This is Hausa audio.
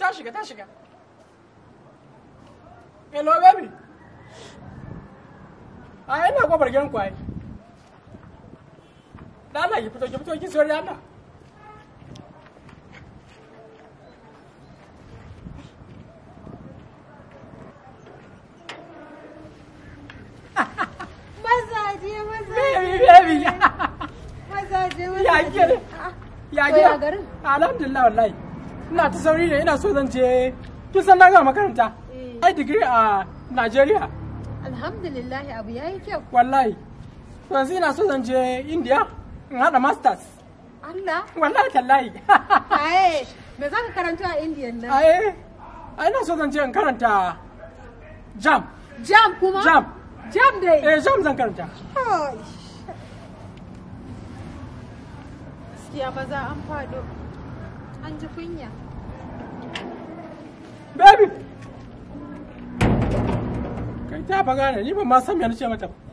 ta shiga. Hello baby. Ai ina gobar gidan ku ai. Da Allah ki fito ki sayar da Allah. Baby. Ya garin? Alhamdulillah wallahi. Ina ta sauri ne, ina so zan je. Kin san na ga makaranta. Ai degree a Nigeria. Alhamdulillah abu yayi kyau. Wallahi. To yanzu ina so zan je India in hada masters. Allah. Wallahi tallahi. Ai, me zaka karanta a India nan? Ai ina so zan je in karanta jam. Jam kuma? Jam dai. Jam zan karanta. Gaskiya maza an fado. An ji kunya. Baby. Kai ta fa gane ni ban ma san me nace mata ba.